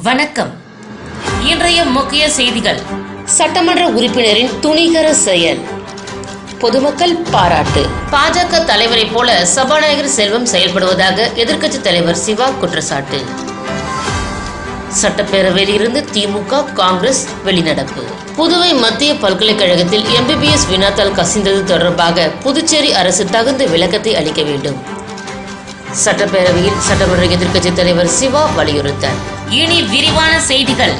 வணக்கம். இன்றைய முக்கிய செய்திகள். சட்டமன்ற உறுப்பினரின் துணிகர செயல், பொதுமக்கள் பாராட்டு. பாஜக தலைவரை போல சபாநாயகர் செல்வம் செயல்படுவதாக எதிர்க்கட்சி தலைவர் சிவா குற்றச்சாட்டு. சட்டப்பேரவையில் இருந்து திமுக காங்கிரஸ் வெளிநடப்பு. புதுவை மத்திய பல்கலைக்கழகத்தில் MBBS வினாத்தாள் கசிந்தது தொடர்பாக புதுச்சேரி அரசு தகுந்த விளக்கத்தை அளிக்க வேண்டும். சட்டப்பேரவையில் சட்டமன்ற எதிர்க்கட்சி தலைவர் சிவா வலியுறுத்தல். இனி விரிவான செய்திகள்.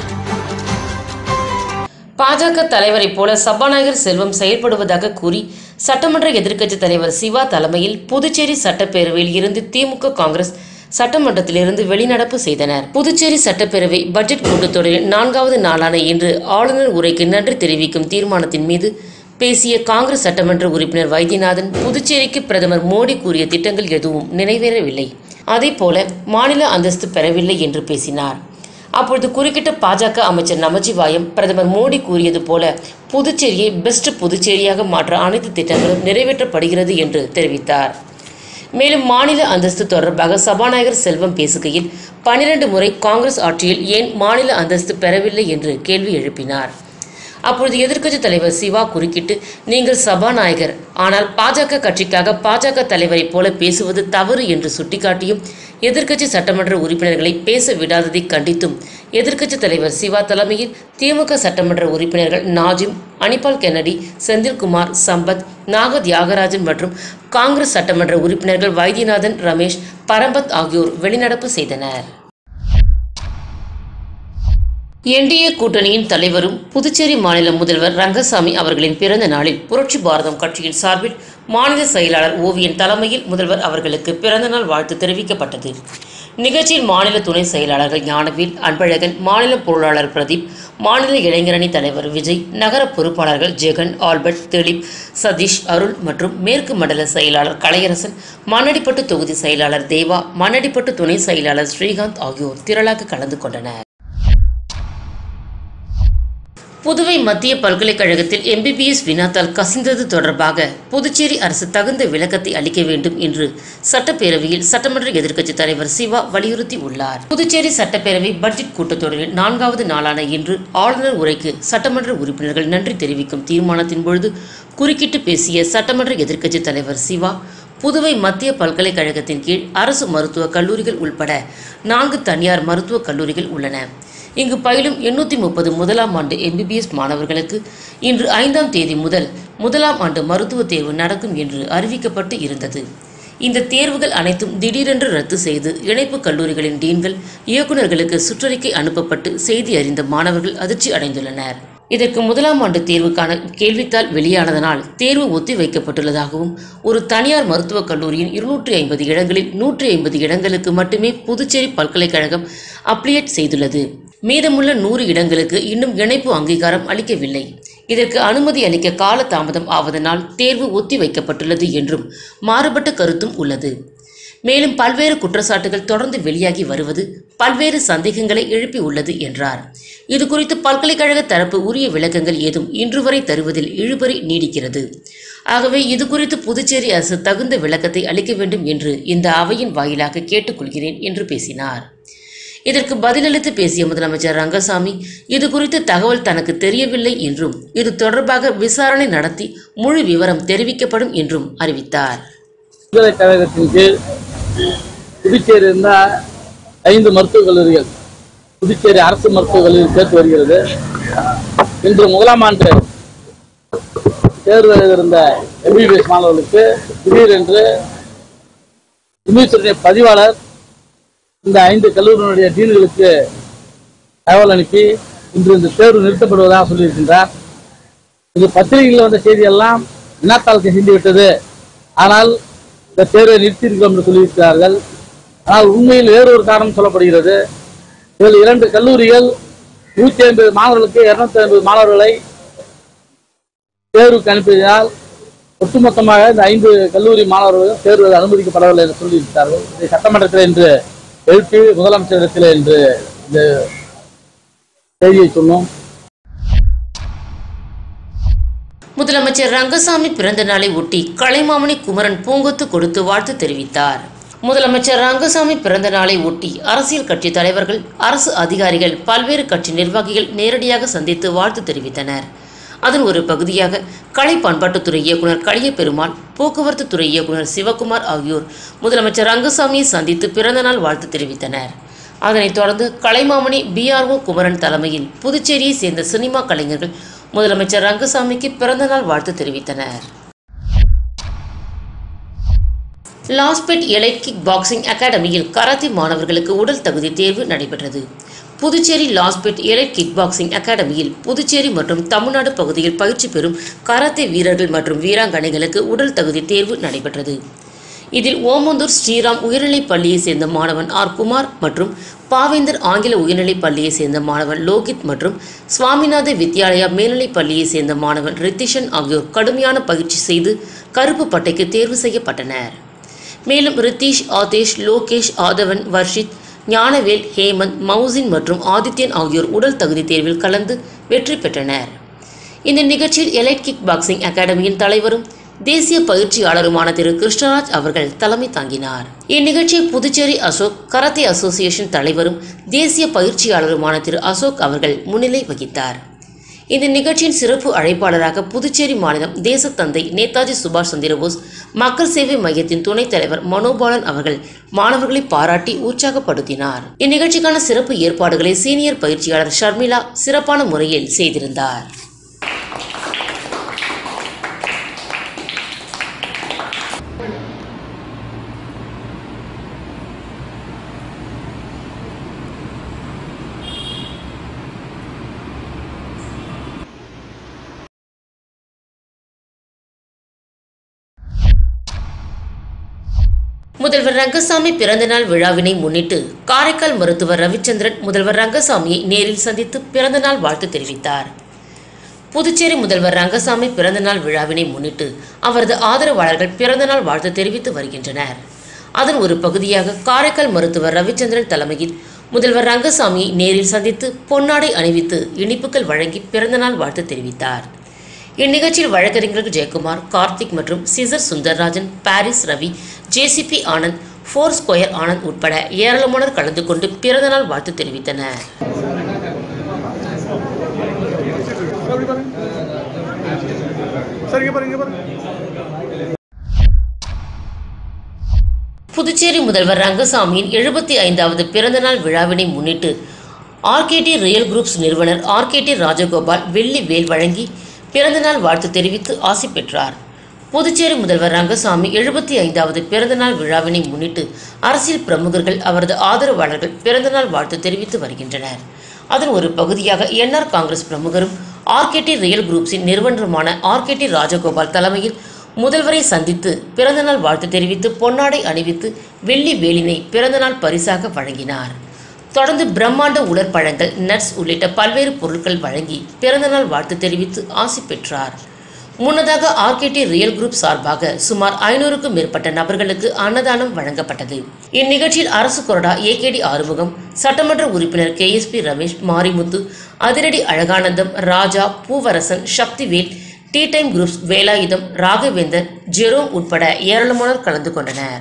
பாஜக தலைவரை போல சபாநாயகர் செல்வம் செயல்படுவதாக கூறி சட்டமன்ற எதிர்க்கட்சி தலைவர் சிவா தலைமையில் புதுச்சேரி சட்டப்பேரவையில் இருந்து திமுக காங்கிரஸ் சட்டமன்றத்திலிருந்து வெளிநடப்பு செய்தனர். புதுச்சேரி சட்டப்பேரவை பட்ஜெட் கூட்டத்தொடரின் 4வது நாளான இன்று ஆளுநர் உரைக்கு நன்றி தெரிவிக்கும் தீர்மானத்தின் மீது பேசிய காங்கிரஸ் சட்டமன்ற உறுப்பினர் வைத்தியநாதன், புதுச்சேரிக்கு பிரதமர் மோடி கூறிய திட்டங்கள் எதுவும் நிறைவேறவில்லை, அதேபோல மாநில அந்தஸ்து பெறவில்லை என்று பேசினார். அப்பொழுது குறுக்கிட்ட பாஜக அமைச்சர் நமச்சிவாயம், பிரதமர் மோடி கூறியது போல புதுச்சேரியை பெஸ்ட் புதுச்சேரியாக மாற்ற அனைத்து திட்டங்களும் நிறைவேற்றப்படுகிறது என்று தெரிவித்தார். மேலும் மாநில அந்தஸ்து தொடர்பாக சபாநாயகர் செல்வம் பேசுகையில் 12 முறை காங்கிரஸ் ஆட்சியில் ஏன் மாநில அந்தஸ்து பெறவில்லை என்று கேள்வி எழுப்பினார். அப்பொழுது எதிர்க்கட்சி தலைவர் சிவா குறுக்கிட்டு, நீங்கள் சபாநாயகர், ஆனால் பாஜக கட்சிக்காக பாஜக தலைவரை போல பேசுவது தவறு என்று சுட்டிக்காட்டியும் எதிர்க்கட்சி சட்டமன்ற உறுப்பினர்களை பேச விடாததை கண்டித்தும் எதிர்க்கட்சி தலைவர் சிவா தலைமையில் திமுக சட்டமன்ற உறுப்பினர்கள் நாஜிம், அனிபால் கென்னடி, செந்தில்குமார், சம்பத், நாக தியாகராஜன் மற்றும் காங்கிரஸ் சட்டமன்ற உறுப்பினர்கள் வைத்தியநாதன், ரமேஷ், பரம்பத் ஆகியோர் வெளிநடப்பு செய்தனர். NDA கூட்டணியின் தலைவரும் புதுச்சேரி மாநில முதல்வர் ரங்கசாமி அவர்களின் பிறந்த நாளில் புரட்சி பாரதம் கட்சியின் சார்பில் மாநில செயலாளர் ஓவியன் தலைமையில் முதல்வர் அவர்களுக்கு பிறந்தநாள் வாழ்த்து தெரிவிக்கப்பட்டது. நிகழ்ச்சியில் மாநில துணை செயலாளர்கள் ஞானவேல், அன்பழகன், மாநில பொருளாளர் பிரதீப், மாநில இளைஞரணி தலைவர் விஜய், நகர பொறுப்பாளர்கள் ஜெகன், ஆல்பர்ட், திலீப், சதீஷ், அருள் மற்றும் மேற்கு மண்டல செயலாளர் கலையரசன், மண்ணடிப்பட்டு தொகுதி செயலாளர் தேவா, மண்ணடிப்பட்டு துணை செயலாளர் ஸ்ரீகாந்த் ஆகியோர் திரளாக கலந்து கொண்டனர். புதுவை மத்திய பல்கலைக்கழகத்தில் MBBS வினாத்தாள் கசிந்தது தொடர்பாக புதுச்சேரி அரசு தகுந்த விளக்கத்தை அளிக்க வேண்டும் என்று சட்டப்பேரவையில் சட்டமன்ற எதிர்க்கட்சி தலைவர் சிவா வலியுறுத்தி உள்ளார். புதுச்சேரி சட்டப்பேரவை பட்ஜெட் கூட்டத்தொடரின் 4வது நாளான இன்று ஆளுநர் உரைக்கு சட்டமன்ற உறுப்பினர்கள் நன்றி தெரிவிக்கும் தீர்மானத்தின் பொழுது குறுக்கிட்டு பேசிய சட்டமன்ற எதிர்க்கட்சி தலைவர் சிவா, புதுவை மத்திய பல்கலைக்கழகத்தின் கீழ் அரசு மருத்துவக் கல்லூரிகள் உட்பட 4 தனியார் மருத்துவக் கல்லூரிகள் உள்ளன. இங்கு பயிலும் 830 முதலாம் ஆண்டு MBBS மாணவர்களுக்கு இன்று 5ஆம் தேதி முதல் முதலாம் ஆண்டு மருத்துவ தேர்வு நடக்கும் என்று அறிவிக்கப்பட்டு இருந்தது. இந்த தேர்வுகள் அனைத்தும் திடீரென்று ரத்து செய்து இணைப்பு கல்லூரிகளின் டீன்கள், இயக்குநர்களுக்கு சுற்றறிக்கை அனுப்பப்பட்டு செய்தி அறிந்த மாணவர்கள் அதிர்ச்சி அடைந்துள்ளனர். இதற்கு முதலாம் ஆண்டு தேர்வுக்கான கேள்வித்தாள் வெளியானதனால் தேர்வு ஒத்தி வைக்கப்பட்டுள்ளதாகவும், ஒரு தனியார் மருத்துவக் கல்லூரியின் 250 இடங்களில் 150 இடங்களுக்கு மட்டுமே புதுச்சேரி பல்கலைக்கழகம் அப்ளியேட் செய்துள்ளது. மீதமுள்ள 100 இடங்களுக்கு இன்னும் இணைப்பு அங்கீகாரம் அளிக்கவில்லை. இதற்கு அனுமதி அளிக்க கால தாமதம் ஆவதனால் தேர்வு ஒத்தி வைக்கப்பட்டுள்ளது என்றும் மாறுபட்ட கருத்தும் உள்ளது. மேலும் பல்வேறு குற்றச்சாட்டுகள் தொடர்ந்து வெளியாகி வருவது பல்வேறு சந்தேகங்களை எழுப்பி உள்ளது என்றார். இதுகுறித்து பல்கலைக்கழக தரப்பு உரிய விளக்கங்கள் ஏதும் இன்று வரை தருவதில் இழுபறி நீடிக்கிறது. ஆகவே இதுகுறித்து புதுச்சேரி அரசு தகுந்த விளக்கத்தை அளிக்க வேண்டும் என்று இந்த அவையின் வாயிலாக கேட்டுக்கொள்கிறேன் என்று பேசினார். இதற்கு பதிலளித்து பேசிய முதலமைச்சர் ரங்கசாமி, இதுகுறித்து தகவல் தனக்கு தெரியவில்லை என்றும் இது தொடர்பாக விசாரணை நடத்தி முழு விவரம் தெரிவிக்கப்படும் என்றும் அறிவித்தார். பல்கலைக்கழகத்தின் கீழ் புதுச்சேரி இருந்த 5 மருத்துவக் கல்லூரிகள் புதுச்சேரி அரசு மருத்துவக் கல்லூரி சேர்த்து வருகிறது. இன்று முதலாம் ஆண்டு தேர்வு எழுதியிருந்த MBBS மாணவர்களுக்கு திடீரென்று யூனிவர்சிட்டி பதிவாளர் இந்த 5 கல்லூரியினுடைய டீன்களுக்கு தகவல் அனுப்பி இன்று இந்த தேர்வு நிறுத்தப்படுவதாக சொல்லியிருக்கின்றார். இது பத்திரிகைகளில் வந்த செய்தியெல்லாம் வினாத்தாள் கசிந்துவிட்டது, ஆனால் இந்த தேர்வை நிறுத்தியிருக்கிறோம் என்று சொல்லியிருக்கிறார்கள். ஆனால் உண்மையில் வேறொரு காரணம் சொல்லப்படுகிறது. இதில் 2 கல்லூரிகள் 150 மாணவர்களுக்கு 250 மாணவர்களை தேர்வுக்கு அனுப்பியதால் ஒட்டுமொத்தமாக இந்த 5 கல்லூரி மாணவர்கள் தேர்வு அனுமதிக்கப்படவில்லை என்று சொல்லியிருக்கிறார்கள். இதை சட்டமன்றத்தில் இன்று எழுப்பி முதலமைச்சரிடத்தில் என்று இந்த செய்தியை சொன்னோம். முதலமைச்சர் ரங்கசாமி பிறந்த நாளை ஒட்டி கலைமாமணி குமரன் பூங்கொத்து கொடுத்து வாழ்த்து தெரிவித்தார். முதலமைச்சர் ரங்கசாமி பிறந்த நாளை ஒட்டி அரசியல் கட்சி தலைவர்கள், அரசு அதிகாரிகள், பல்வேறு கட்சி நிர்வாகிகள் நேரடியாக சந்தித்து வாழ்த்து தெரிவித்தனர். அதன் ஒரு பகுதியாக கலை பண்பாட்டுத்துறை இயக்குநர் கலிய பெருமாள், போக்குவரத்து துறை இயக்குநர் சிவகுமார் ஆகியோர் முதலமைச்சர் ரங்கசாமியை சந்தித்து பிறந்தநாள் வாழ்த்து தெரிவித்தனர். அதனைத் தொடர்ந்து கலைமாமணி BRO குமரன் தலைமையில் புதுச்சேரியை சேர்ந்த சினிமா கலைஞர்கள் முதலமைச்சர் ரங்கசாமிக்கு பிறந்தநாள் வாழ்த்து தெரிவித்தனர். லாஸ்பேட் எலைட் கிக் பாக்ஸிங் அகாடமியில் கராத்தே மாணவர்களுக்கு உடல் தகுதி தேர்வு நடைபெற்றது. Puducherry Lawspet elite kick boxing அகாடமியில் புதுச்சேரி மற்றும் தமிழ்நாடு பகுதியில் பயிற்சி பெறும் கராத்தே வீரர்கள் மற்றும் வீராங்கனைகளுக்கு உடல் தகுதி தேர்வு நடைபெற்றது. இதில் ஓமந்தூர் ஸ்ரீராம் உயர்நிலைப் பள்ளியை சேர்ந்த மாணவன் R. குமார் மற்றும் பாவேந்தர் ஆங்கில உயர்நிலைப் பள்ளியை சேர்ந்த மாணவன் லோகித் மற்றும் சுவாமிநாத வித்யாலயா மேல்நிலைப் பள்ளியை சேர்ந்த மாணவன் ரித்திஷன் ஆகியோர் கடுமையான பயிற்சி செய்து கருப்பு பட்டைக்கு தேர்வு செய்யப்பட்டனர். மேலும் ரித்தீஷ், ஆதேஷ், லோகேஷ், ஆதவன், வர்ஷித், ஞானவேல், ஹேமந்த், மௌசின் மற்றும் ஆதித்யன் ஆகியோர் உடல் தகுதி தேர்வில் கலந்து வெற்றி பெற்றனர். இந்த நிகழ்ச்சியில் எலைட் கிக் பாக்ஸிங் அகாடமியின் தலைவரும் தேசிய பயிற்சியாளருமான திரு கிருஷ்ணராஜ் அவர்கள் தலைமை தாங்கினார். இந்நிகழ்ச்சியை புதுச்சேரி அசோக் கராத்தே அசோசியேஷன் தலைவரும் தேசிய பயிற்சியாளருமான திரு அசோக் அவர்கள் முன்னிலை வகித்தார். இந்த நிகழ்ச்சியின் சிறப்பு அழைப்பாளராக புதுச்சேரி மாநிலம் தேசத்தந்தை நேதாஜி சுபாஷ் சந்திரபோஸ் மக்கள் சேவை மையத்தின் துணைத் தலைவர் மனோபாலன் அவர்கள் மாணவர்களை பாராட்டி உற்சாகப்படுத்தினார். இந்நிகழ்ச்சிக்கான சிறப்பு ஏற்பாடுகளை சீனியர் பயிற்சியாளர் ஷர்மிளா சிறப்பான முறையில் செய்திருந்தார். முதல்வர் ரங்கசாமி பிறந்தநாள் விழாவினை முன்னிட்டு காரைக்கால் மருத்துவர் ரவிச்சந்திரன் முதல்வர் ரங்கசாமியை நேரில் சந்தித்து பிறந்தநாள் வாழ்த்து தெரிவித்தார். புதுச்சேரி முதல்வர் ரங்கசாமி பிறந்தநாள் விழாவினை முன்னிட்டு அவரது ஆதரவாளர்கள் பிறந்தநாள் வாழ்த்து தெரிவித்து வருகின்றனர். அதன் ஒரு பகுதியாக காரைக்கால் மருத்துவர் ரவிச்சந்திரன் தலைமையில் முதல்வர் ரங்கசாமியை நேரில் சந்தித்து பொன்னாடை அணிவித்து இனிப்புகள் வழங்கி பிறந்தநாள் வாழ்த்து தெரிவித்தார். இந்நிகழ்ச்சியில் வழக்கறிஞர்கள் ஜெயக்குமார், கார்த்திக் மற்றும் சிசர் Sundararajan, Paris Ravi, JCP Anand, 4 square Anand உட்பட ஏராளமானோர் கலந்து கொண்டு பிறந்தநாள் வாழ்த்து தெரிவித்தனர். புதுச்சேரி முதல்வர் ரங்கசாமியின் 75வது பிறந்தநாள் விழாவினை முன்னிட்டு RKT ரியல் குரூப்ஸ் நிறுவனர் RKT ராஜகோபால் வெள்ளி வேல் வழங்கி பிறந்தநாள் வாழ்த்து தெரிவித்து ஆசி பெற்றார். புதுச்சேரி முதல்வர் ரங்கசாமி 75வது பிறந்தநாள் விழாவினை முன்னிட்டு அரசியல் பிரமுகர்கள், அவரது ஆதரவாளர்கள் பிறந்தநாள் வாழ்த்து தெரிவித்து வருகின்றனர். அதன் ஒரு பகுதியாக NR காங்கிரஸ் பிரமுகரும் RKT ரியல் குரூப்ஸின் நிறுவனருமான RKT ராஜகோபால் தலைமையில் முதல்வரை சந்தித்து பிறந்தநாள் வாழ்த்து தெரிவித்து பொன்னாடை அணிவித்து வெள்ளி வேலினை பிறந்தநாள் பரிசாக வழங்கினார். தொடர்ந்து பிரம்மாண்ட உலர்பழங்கள், நட்ஸ் உள்ளிட்ட பல்வேறு பொருட்கள் வழங்கி பிறந்தநாள் வாழ்த்து தெரிவித்து ஆசி பெற்றார். முன்னதாக RKT ரியல் குரூப் சார்பாக சுமார் 500க்கும் மேற்பட்ட நபர்களுக்கு அன்னதானம் வழங்கப்பட்டது. இந்நிகழ்ச்சியில் அரசு கொறடா AKD ஆறுமுகம், சட்டமன்ற உறுப்பினர் KSP ரமேஷ், மாரிமுத்து, அதிரடி Azhaganandam, Raja, Poovarasan, Sakthivel, tea time groups Velayutham, Raghavendar, Jerome உட்பட ஏராளமானோர் கலந்து கொண்டனர்.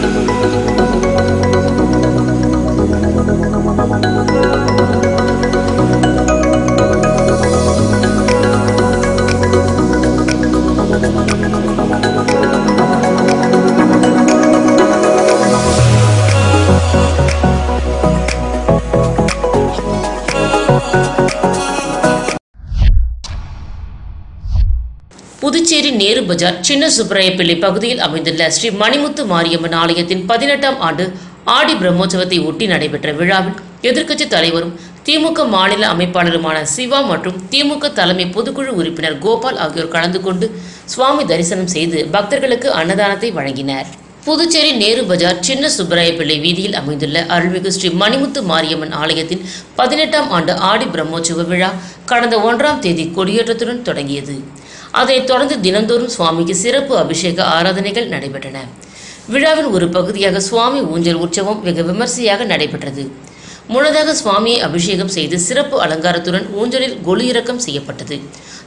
புதுச்சேரி நேரு பஜார் சின்ன சுப்பராயப்பிள்ளை பகுதியில் அமைந்துள்ள ஸ்ரீ மணிமுத்து மாரியம்மன் ஆலயத்தின் 18ஆம் ஆண்டு ஆடி பிரம்மோற்சவத்தை ஒட்டி நடைபெற்ற விழாவில் எதிர்க்கட்சி தலைவரும் திமுக மாநில அமைப்பாளருமான சிவா மற்றும் திமுக தலைமை பொதுக்குழு உறுப்பினர் கோபால் ஆகியோர் கலந்து கொண்டு சுவாமி தரிசனம் செய்து பக்தர்களுக்கு அன்னதானத்தை வழங்கினர். புதுச்சேரி நேரு பஜார் சின்ன சுப்பராயப்பிள்ளை வீதியில் அமைந்துள்ள அருள்மிகு ஸ்ரீ மணிமுத்து மாரியம்மன் ஆலயத்தின் 18ஆம் ஆண்டு ஆடி பிரம்மோற்சவ விழா கடந்த 1ஆம் தேதி கொடியேற்றத்துடன் தொடங்கியது. அதைத் தொடர்ந்து தினந்தோறும் சுவாமிக்கு சிறப்பு அபிஷேக ஆராதனைகள் நடைபெற்றன. விழாவின் ஒரு பகுதியாக சுவாமி ஊஞ்சல் உற்சவம் வெகு விமர்சையாக நடைபெற்றது. முன்னதாக சுவாமியை அபிஷேகம் செய்து சிறப்பு அலங்காரத்துடன் ஊஞ்சலில் கொலு இறக்கம் செய்யப்பட்டது.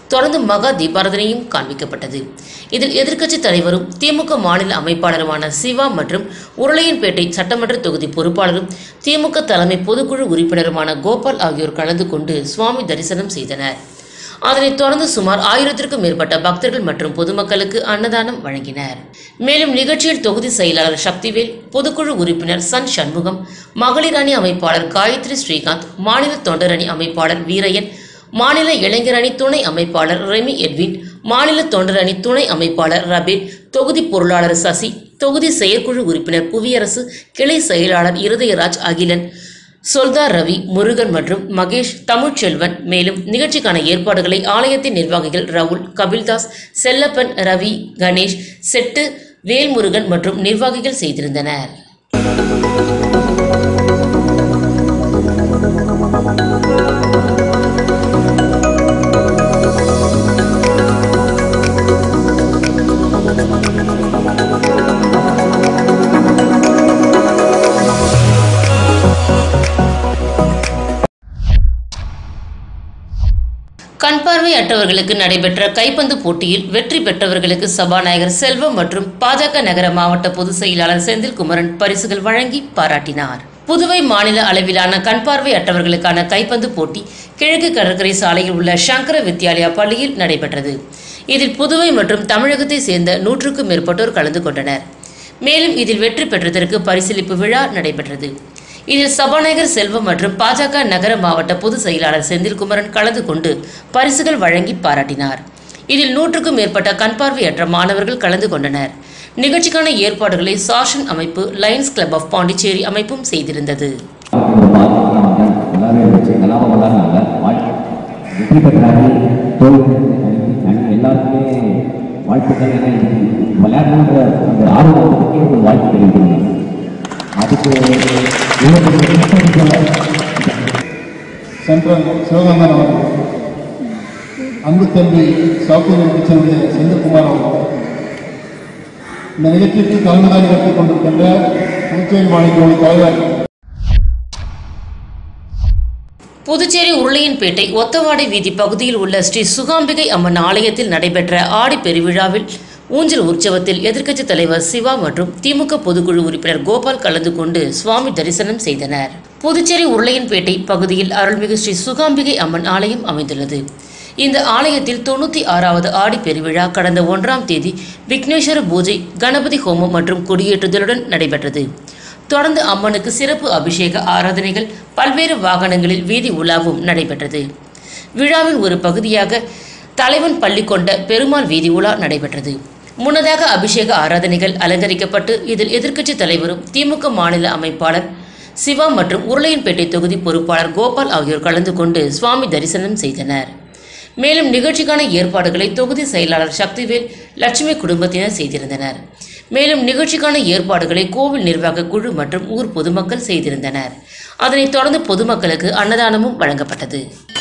தொடர்ந்து மகா தீபாராதனையும் காண்பிக்கப்பட்டது. இதில் எதிர்க்கட்சி தலைவரும் திமுக மாநில அமைப்பாளருமான சிவா மற்றும் உருளையன்பேட்டை சட்டமன்ற தொகுதி பொறுப்பாளரும் திமுக தலைமை பொதுக்குழு உறுப்பினருமான கோபால் ஆகியோர் கலந்து கொண்டு சுவாமி தரிசனம் செய்தனர். அதனைத் தொடர்ந்து சுமார் 1000க்கும் மேற்பட்ட பக்தர்கள் மற்றும் பொதுமக்களுக்கு அன்னதானம் வழங்கினர். மேலும் நிகழ்ச்சியில் தொகுதி செயலாளர் சக்திவேல், பொதுக்குழு உறுப்பினர் சன் சண்முகம், மகளிர் அணி அமைப்பாளர் காயத்ரி ஸ்ரீகாந்த், மாநில தொண்டர் அணி அமைப்பாளர் வீரையன், மாநில இளைஞர் அணி துணை அமைப்பாளர் ரெமி எட்வின், மாநில தொண்டர் அணி துணை அமைப்பாளர் ரபேல், தொகுதி பொருளாளர் சசி, தொகுதி செயற்குழு உறுப்பினர் புவியரசு, கிளை செயலாளர் இருதயராஜ், அகிலன், சொல்தார் ரவி, முருகன் மற்றும் மகேஷ், தமிழ்ச்செல்வன். மேலும் நிகழ்ச்சிக்கான ஏற்பாடுகளை ஆலயத்தின் நிர்வாகிகள் ரவுல், கபில்தாஸ், செல்லப்பன், ரவி, கணேஷ், செட்டு, வேல்முருகன் மற்றும் நிர்வாகிகள் செய்திருந்தனர். கண்பார்வையற்றவர்களுக்கு நடைபெற்ற கைப்பந்து போட்டியில் வெற்றி பெற்றவர்களுக்கு சபாநாயகர் செல்வம் மற்றும் பாஜக நகர மாவட்ட பொதுச் செயலாளர் செந்தில்குமரன் பரிசுகள் வழங்கி பாராட்டினார். புதுவை மாநில அளவிலான கண்பார்வையற்றவர்களுக்கான கைப்பந்து போட்டி கிழக்கு கடற்கரை சாலையில் உள்ள சங்கர வித்யாலயா பள்ளியில் நடைபெற்றது. இதில் புதுவை மற்றும் தமிழகத்தை சேர்ந்த 100க்கும் மேற்பட்டோர் கலந்து கொண்டனர். மேலும் இதில் வெற்றி பெற்றதற்கு பரிசளிப்பு விழா நடைபெற்றது. இதில் சபாநாயகர் செல்வம் மற்றும் பாஜக நகர மாவட்ட பொதுச் செயலாளர் செந்தில்குமரன் கலந்து கொண்டு பரிசுகள் வழங்கி பாராட்டினார். இதில் 100க்கும் மேற்பட்ட கண்பார்வையற்ற மாணவர்கள் கலந்து கொண்டனர். நிகழ்ச்சிக்கான ஏற்பாடுகளை சாஷன் அமைப்பு, லயன்ஸ் கிளப் ஆஃப் பாண்டிச்சேரி அமைப்பும் செய்திருந்தது. சென்ட்ரல் சிவகங்கன் அவர்கள், அன்பு தம்பி சவுத் இந்தியன் சேர்ந்த செந்தில்குமார் அவர்கள், இந்த நிகழ்ச்சிக்கு தலைமையாக எடுத்துக் கொண்டிருக்கின்ற புதுச்சேரி மாநில தலைவர் புதுச்சேரி உருளையன்பேட்டை ஒத்தவாடை வீதி பகுதியில் உள்ள ஸ்ரீ சுகாம்பிகை அம்மன் ஆலயத்தில் நடைபெற்ற ஆடி பெருவிழாவில் ஊஞ்சல் உற்சவத்தில் எதிர்க்கட்சித் தலைவர் சிவா மற்றும் திமுக பொதுக்குழு உறுப்பினர் கோபால் கலந்து கொண்டு சுவாமி தரிசனம் செய்தனர். புதுச்சேரி உருளையன்பேட்டை பகுதியில் அருள்மிகு ஸ்ரீ சுகாம்பிகை அம்மன் ஆலயம் அமைந்துள்ளது. இந்த ஆலயத்தில் 96வது ஆடி பெருவிழா கடந்த 1ஆம் தேதி விக்னேஸ்வர பூஜை, கணபதி ஹோமம் மற்றும் கொடியேற்றுதலுடன் நடைபெற்றது. தொடர்ந்து அம்மனுக்கு சிறப்பு அபிஷேக ஆராதனைகள், பல்வேறு வாகனங்களில் வீதி உலாவும் நடைபெற்றது. விழாவின் ஒரு பகுதியாக தலைவன் பள்ளி கொண்ட பெருமாள் வீதி உலா நடைபெற்றது. முன்னதாக அபிஷேக ஆராதனைகள் அலங்கரிக்கப்பட்டு இதில் எதிர்க்கட்சி தலைவரும் திமுக மாநில அமைப்பாளர் சிவா மற்றும் உருளையன்பேட்டை தொகுதி பொறுப்பாளர் கோபால் ஆகியோர் கலந்து கொண்டு சுவாமி தரிசனம் செய்தனர். மேலும் நிகழ்ச்சிக்கான ஏற்பாடுகளை தொகுதி செயலாளர் சக்திவேல், லட்சுமி குடும்பத்தினர் செய்திருந்தனர். மேலும் நிகழ்ச்சிக்கான ஏற்பாடுகளை கோவில் நிர்வாக குழு மற்றும் ஊர் பொதுமக்கள் செய்திருந்தனர். அதனைத் தொடர்ந்து பொதுமக்களுக்கு அன்னதானமும் வழங்கப்பட்டது.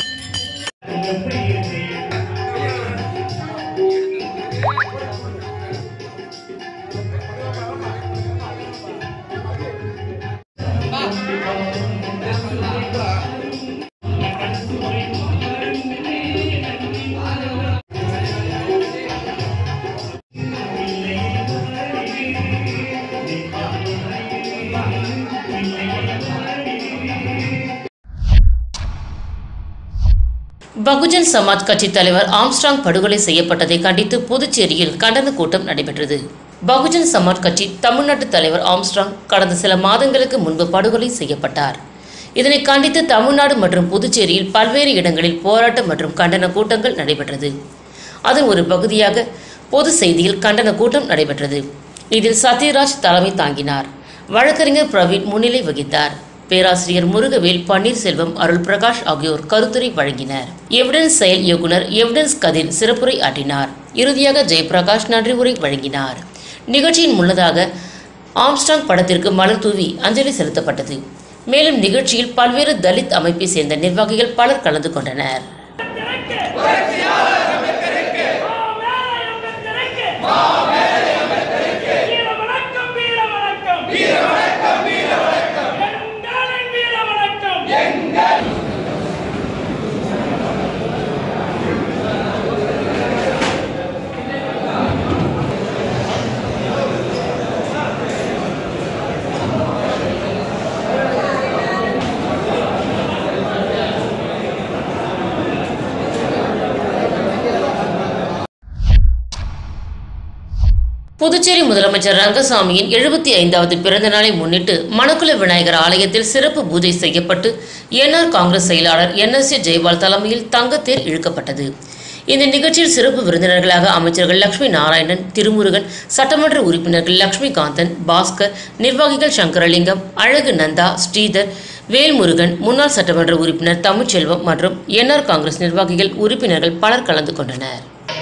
பகுஜன் சமாஜ் கட்சி தலைவர் ஆம்ஸ்ட்ராங் படுகொலை செய்யப்பட்டதை கண்டித்து புதுச்சேரியில் கண்டன கூட்டம் நடைபெற்றது. பகுஜன் சமாஜ் கட்சி தமிழ்நாட்டு தலைவர் ஆம்ஸ்ட்ராங் கடந்த சில மாதங்களுக்கு முன்பு படுகொலை செய்யப்பட்டார். இதனை கண்டித்து தமிழ்நாடு மற்றும் புதுச்சேரியில் பல்வேறு இடங்களில் போராட்டம் மற்றும் கண்டன கூட்டங்கள் நடைபெற்றது. அதன் ஒரு பகுதியாக பொது செய்தியில் கண்டன கூட்டம் நடைபெற்றது. இதில் சத்யராஜ் தலைமை தாங்கினார். வழக்கறிஞர் பிரவீன் முன்னிலை வகித்தார். பேராசிரியர் முருகவேல், பன்னீர்செல்வம், அருள் பிரகாஷ் ஆகியோர் கருத்துரை வழங்கினர். எவிடன்ஸ் செயல் இயக்குனர் எவிடன்ஸ் கதிர் சிறப்புரை ஆற்றினார். இறுதியாக ஜெயபிரகாஷ் நன்றி உரை வழங்கினார். நிகழ்ச்சியின் முன்னதாக ஆம்ஸ்ட்ராங் படத்திற்கு மலர் தூவி அஞ்சலி செலுத்தப்பட்டது. மேலும் நிகழ்ச்சியில் பல்வேறு தலித் அமைப்பை சேர்ந்த நிர்வாகிகள் பலர் கலந்து கொண்டனர். புதுச்சேரி முதலமைச்சர் ரங்கசாமியின் 75வது பிறந்த நாளை முன்னிட்டு மணக்குள விநாயகர் ஆலயத்தில் சிறப்பு பூஜை செய்யப்பட்டு என்ஆர் காங்கிரஸ் செயலாளர் NSJ ஜெயபால் தலைமையில் தங்கத்தேர் இழுக்கப்பட்டது. இந்த நிகழ்ச்சியில் சிறப்பு விருந்தினர்களாக அமைச்சர்கள் லட்சுமி நாராயணன், திருமுருகன், சட்டமன்ற உறுப்பினர்கள் லட்சுமிகாந்தன், பாஸ்கர், நிர்வாகிகள் சங்கரலிங்கம், அழகு நந்தா, ஸ்ரீதர், வேல்முருகன், முன்னாள் சட்டமன்ற உறுப்பினர் தமிழ்ச்செல்வம் மற்றும் என்ஆர் காங்கிரஸ் நிர்வாகிகள், உறுப்பினர்கள் பலர் கலந்து கொண்டனர்.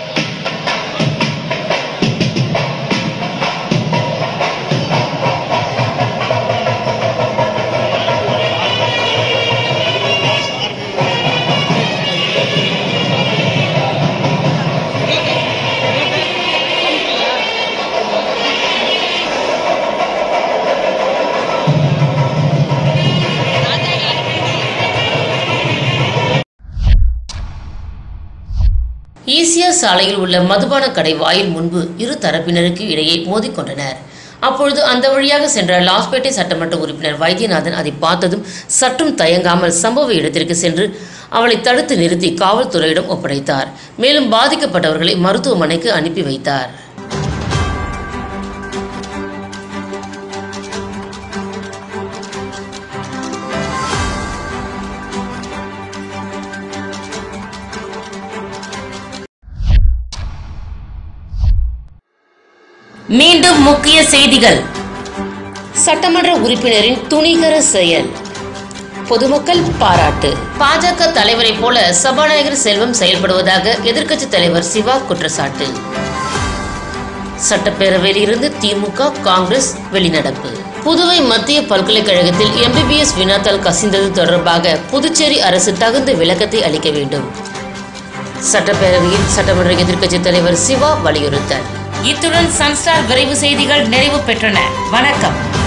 ஈசிஆர் சாலையில் உள்ள மதுபான கடை வாயில் முன்பு இரு தரப்பினருக்கு இடையே மோதிக்கொண்டனர். அப்பொழுது அந்த வழியாக சென்ற லாஸ்பேட்டை சட்டமன்ற உறுப்பினர் வைத்தியநாதன் அதை பார்த்ததும் சற்றும் தயங்காமல் சம்பவ இடத்திற்கு சென்று அவளை தடுத்து நிறுத்தி காவல்துறையிடம் ஒப்படைத்தார். மேலும் பாதிக்கப்பட்டவர்களை மருத்துவமனைக்கு அனுப்பி வைத்தார். மீண்டும் முக்கிய செய்திகள். சட்டமன்ற உறுப்பினரின் துணிகர செயல், பொதுமக்கள் பாராட்டு. பாஜக தலைவரை போல சபாநாயகர் செல்வம் செயல்படுவதாக எதிர்க்கட்சி தலைவர் சிவா குற்றச்சாட்டு. சட்டப்பேரவையில் இருந்து திமுக, காங்கிரஸ் வெளிநடப்பு. புதுவை மத்திய பல்கலைக்கழகத்தில் MBBS வினாத்தாள் கசிந்தது தொடர்பாக புதுச்சேரி அரசு தகுந்த விளக்கத்தை அளிக்க வேண்டும். சட்டப்பேரவையில் சட்டமன்ற எதிர்க்கட்சி தலைவர் சிவா வலியுறுத்தல். இத்துடன் சன்ஸ்டார் விரைவு செய்திகள் நிறைவு பெற்றன. வணக்கம்.